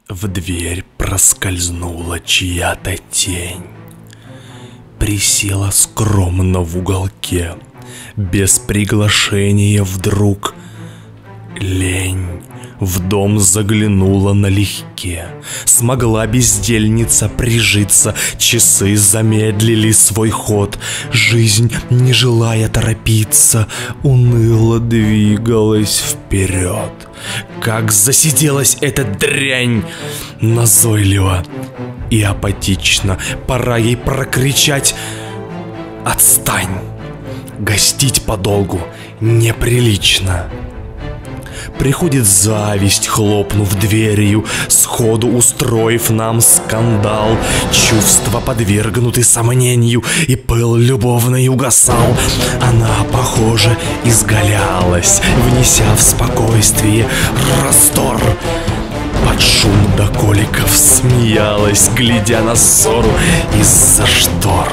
В дверь проскользнула чья-то тень. Присела скромно в уголке, без приглашения вдруг. Лень в дом заглянула налегке. Смогла бездельница прижиться, часы замедлили свой ход. Жизнь, не желая торопиться, уныло двигалась вперед. Как засиделась эта дрянь! Назойливо и апатично пора ей прокричать: «Отстань! Гостить подолгу неприлично!» Приходит зависть, хлопнув дверью, сходу устроив нам скандал. Чувства подвергнуты сомнению, и пыл любовный угасал. Она, похоже, изгалялась, внеся в спокойствие раздор. Под шум до коликов смеялась, глядя на ссору из-за штор.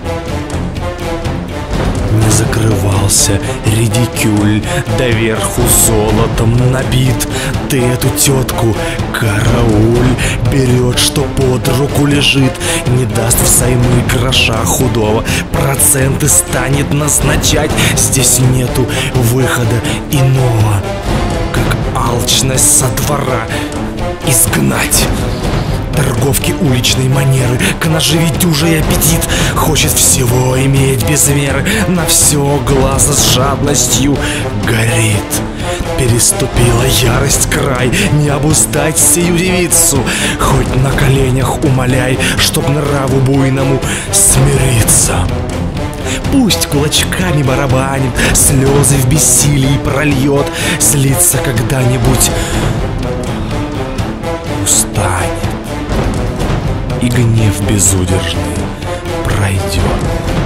Не закрывался редикюль, доверху золотом набит. Ты эту тетку карауль, берет, что под руку лежит. Не даст взаймы гроша худого, проценты станет назначать. Здесь нету выхода иного, как алчность со двора изгнать. Торговки уличной манеры, к наживе дюжий аппетит. Хочет всего иметь без меры, на все глаза с жадностью горит. Переступила ярость край, не обуздать сию девицу. Хоть на коленях умоляй, чтоб нраву буйному смириться. Пусть кулачками барабанит, слезы в бессилии прольет. Злиться когда-нибудь устанет, и гнев безудержный пройдет.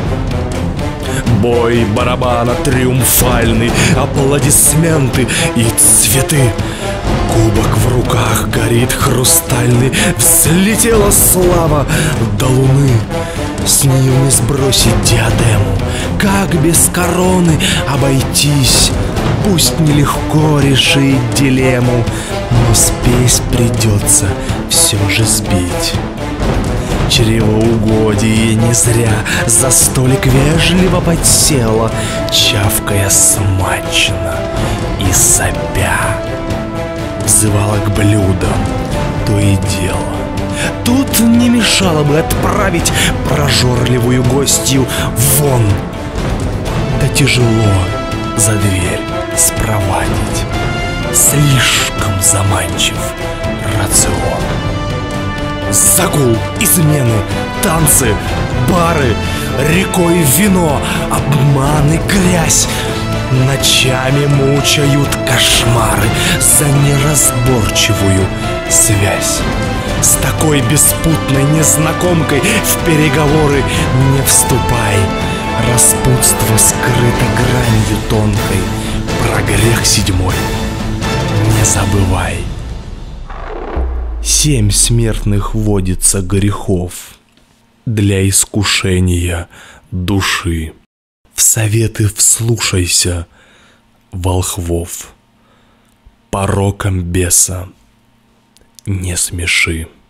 Бой барабана триумфальный, аплодисменты и цветы. Кубок в руках горит хрустальный, взлетела слава до луны. С нее не сбросить диадему, как без короны обойтись. Пусть нелегко решить дилемму, но спесь придется все же сбить. Чревоугодие не зря за столик вежливо подсела, чавкая смачно и сопя. Взывала к блюдам то и дело. Тут не мешало бы отправить прожорливую гостью вон. Да тяжело за дверь спровадить, слишком заманчив рацион. Загул, измены, танцы, бары, рекой вино, обманы, грязь. Ночами мучают кошмары за неразборчивую связь. С такой беспутной незнакомкой в переговоры не вступай. Распутство скрыто гранью тонкой, про грех седьмой не забывай. 7 смертных водится грехов для искушения души. В советы вслушайся, волхвов, пороком беса не смеши.